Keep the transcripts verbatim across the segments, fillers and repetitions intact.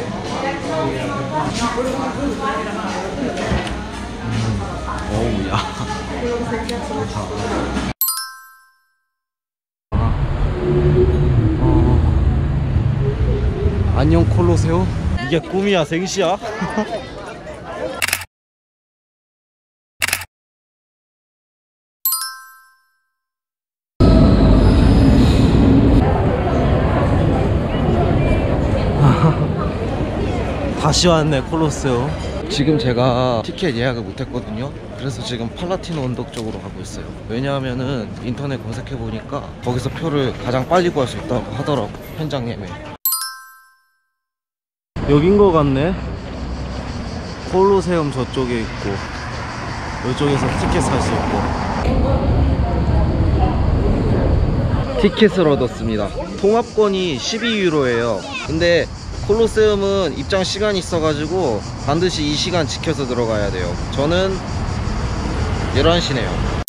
어우, 야. 어... 안녕 콜로세오? 이게 꿈이야 생시야? 다시 왔네 콜로세오. 지금 제가 티켓 예약을 못했거든요. 그래서 지금 팔라티노 언덕 쪽으로 가고 있어요. 왜냐하면은 인터넷 검색해보니까 거기서 표를 가장 빨리 구할 수 있다고 하더라고, 현장 예매. 여긴 거 같네. 콜로세움 저쪽에 있고 이쪽에서 티켓 살 수 있고. 티켓을 얻었습니다. 통합권이 십이 유로예요 근데 콜로세움은 입장 시간이 있어가지고 반드시 이 시간 지켜서 들어가야 돼요. 저는 열한 시네요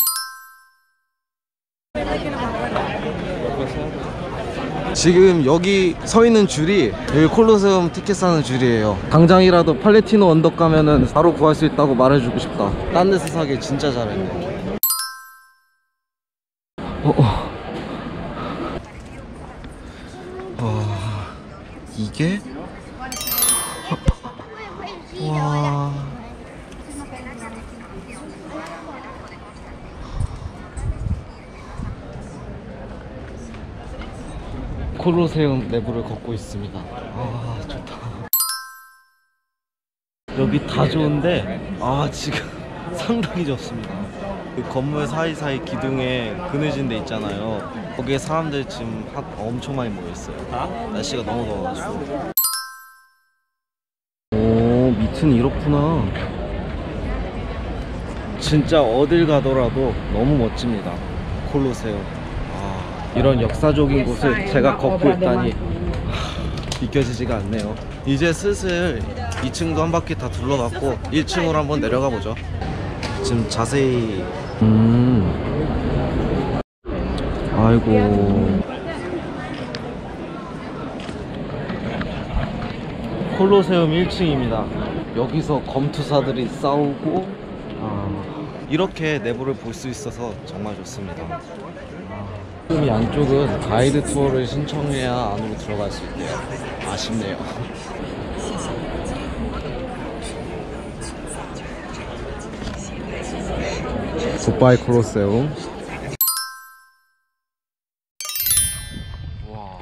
지금 여기 서 있는 줄이 여기 콜로세움 티켓 사는 줄이에요. 당장이라도 팔레티노 언덕 가면은 바로 구할 수 있다고 말해주고 싶다. 딴 데서 사길 진짜 잘했네. 어, 어. 와, 이게? 와. 콜로세움 내부를 걷고 있습니다. 아, 좋다. 여기 다 좋은데 아 지금 상당히 좋습니다. 그 건물 사이사이 기둥에 그늘진 데 있잖아요. 거기에 사람들 지금 한, 엄청 많이 모여있어요. 날씨가 너무 더워가지고. 오, 밑은 이렇구나. 진짜 어딜 가더라도 너무 멋집니다. 콜로세움. 아, 이런 역사적인 곳을 제가 걷고 있다니 하, 믿겨지지가 않네요. 이제 슬슬 이 층도 한 바퀴 다 둘러봤고 일 층으로 한번 내려가 보죠. 지금 자세히 음 아이고 콜로세움 일 층입니다 여기서 검투사들이 싸우고 아, 이렇게 내부를 볼 수 있어서 정말 좋습니다. 아, 이 안쪽은 가이드 투어를 신청해야 안으로 들어갈 수 있대요. 아쉽네요. 굿바이 콜로세움. 와.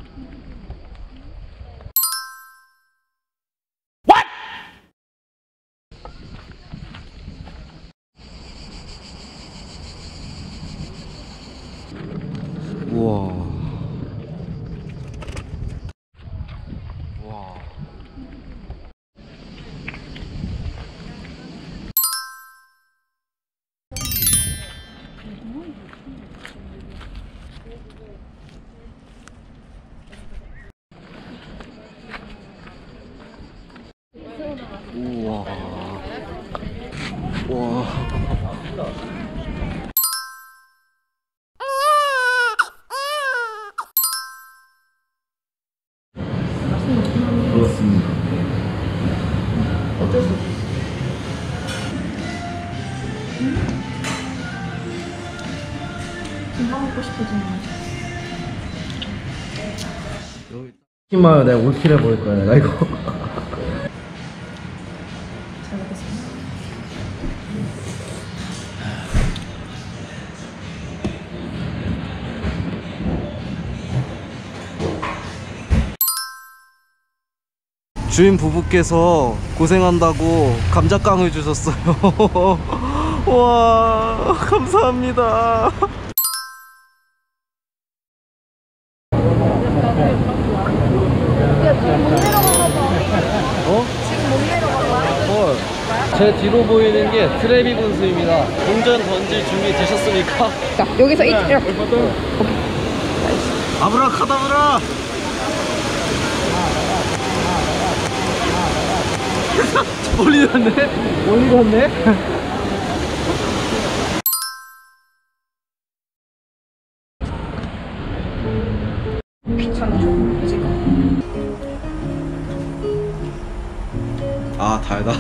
우와. 와. 우와. 와. 그렇습니다. 어쩔 수 없어. 금방 먹고 싶어지는 여기 마요. 내가 올킬 해버릴 거야 내가 이거. 잘 먹겠습니다. 주인 부부께서 고생한다고 감자깡을 주셨어요. 와, 감사합니다. 어? 지금 못 내려간 거야? 헐. 제 뒤로 보이는 게 트레비 분수입니다. 동전 던질 준비 되셨습니까? 자, 여기서 이 이렇게. 아브라카다브라! 멀리 갔네? 멀리 갔네? 귀찮죠, 지금. 아 달다.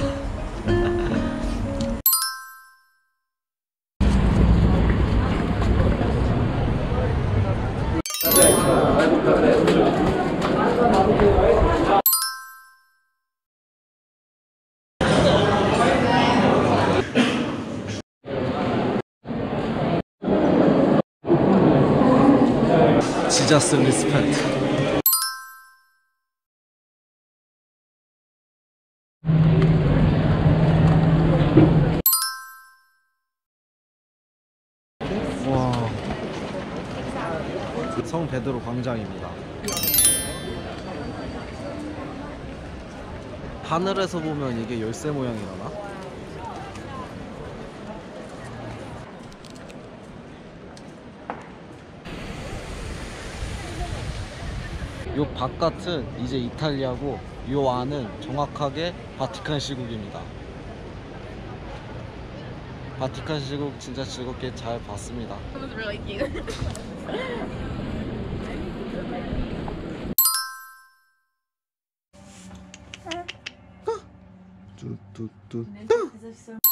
지저스 리스펙트. 와, 성 베드로 광장입니다. 하늘에서 보면 이게 열쇠 모양이라나? 요 바깥은 이제 이탈리아고 요 안은 정확하게 바티칸 시국입니다. 바티칸 시국 진짜 즐겁게 잘 봤습니다. It was really cute. 뚜뚜뚜. Is this so